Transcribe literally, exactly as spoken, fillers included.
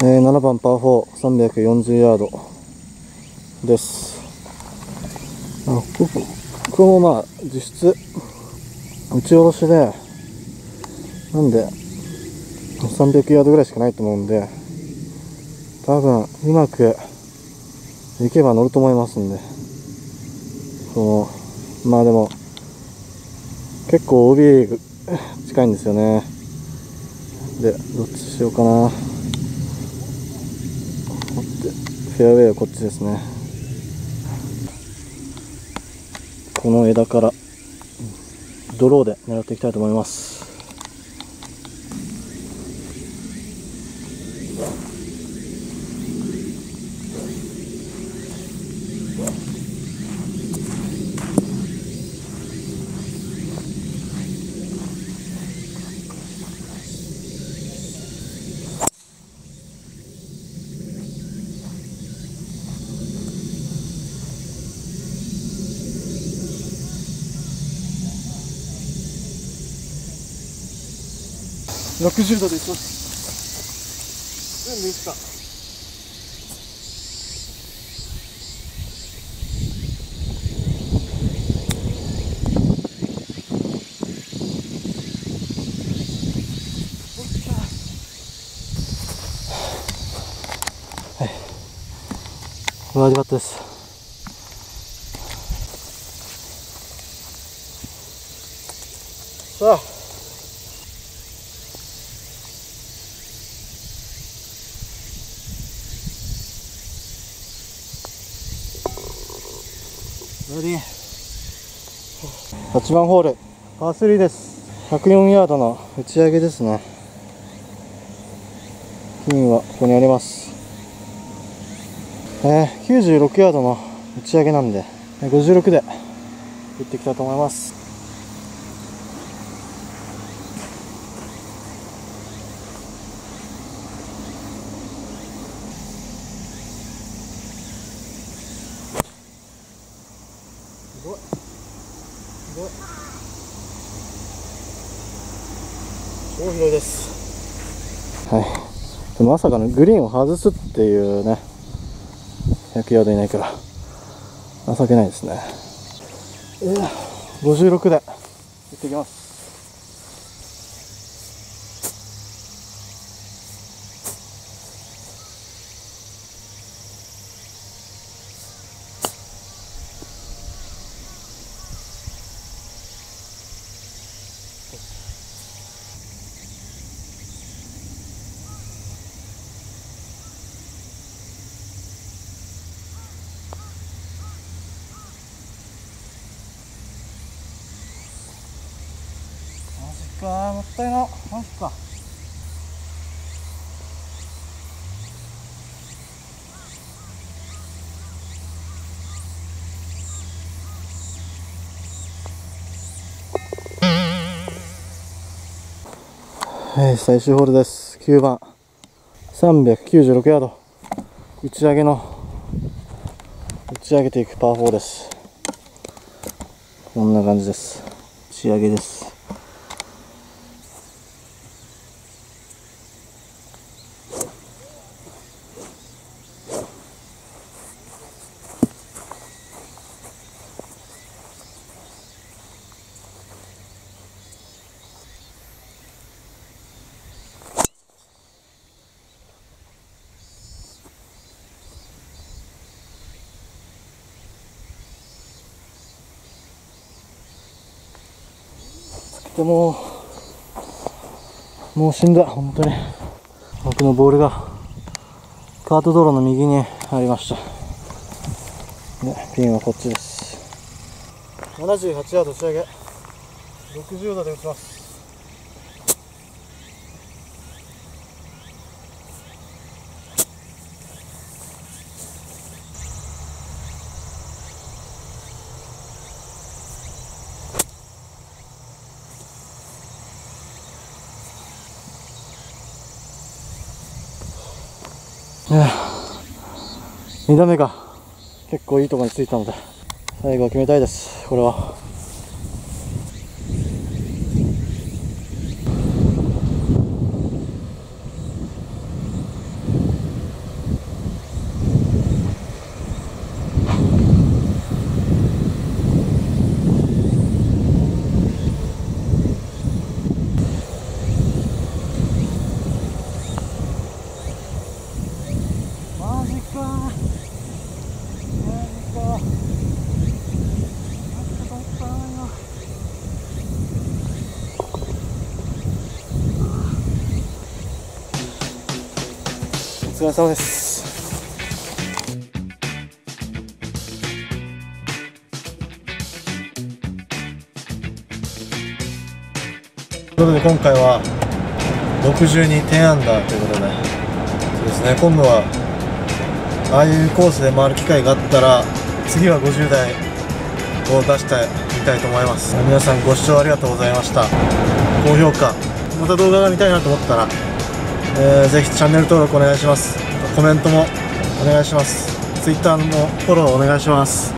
えー、ななばんパーフォー、さんびゃくよんじゅうヤードです。あ、ここ、ここもまあ実質打ち下ろしで、なんでさんびゃくヤードぐらいしかないと思うんで、多分うまくいけば乗ると思いますんで、そのまあでも結構 オービー 近いんですよね。で、どっちしようかな。フェアウェイはこっちですね。この枝からドローで狙っていきたいと思います。ろくじゅうどでいきます。全部いくか。はい。バーディーパットです。さあ。はちばんホールパースリーです。ひゃくよんヤードの打ち上げですね。ピンはここにあります。えー、きゅうじゅうろくヤードの打ち上げなんでごじゅうろくで打っていきたいと思います。すごいすごい超広いです。はい。でもまさかのグリーンを外すっていうね、ひゃくヤード以内から情けないですね。えー、ごじゅうろくで打っていきます。マジか、もったいな。マジか。はい、最終ホールです。きゅうばんさんびゃくきゅうじゅうろくヤード、打ち上げの打ち上げていくパーフォーです。こんな感じです。打ち上げです。でももう死んだ。本当に僕のボールがカート道路の右にありました。でピンはこっちです。ななじゅうはちヤード打ち上げ、ろくじゅうどで打ちます。に打目が結構いいところについたので最後は決めたいです。これは疲れ様です。ということで今回はろくじゅうに、じゅうアンダーということで、そうですね、今度はああいうコースで回る機会があったら次はごじゅうだいを出してみたいと思います。皆さんご視聴ありがとうございました。高評価、また動画が見たいなと思ったら、えー、ぜひチャンネル登録お願いします。コメントもお願いします。Twitter もフォローお願いします。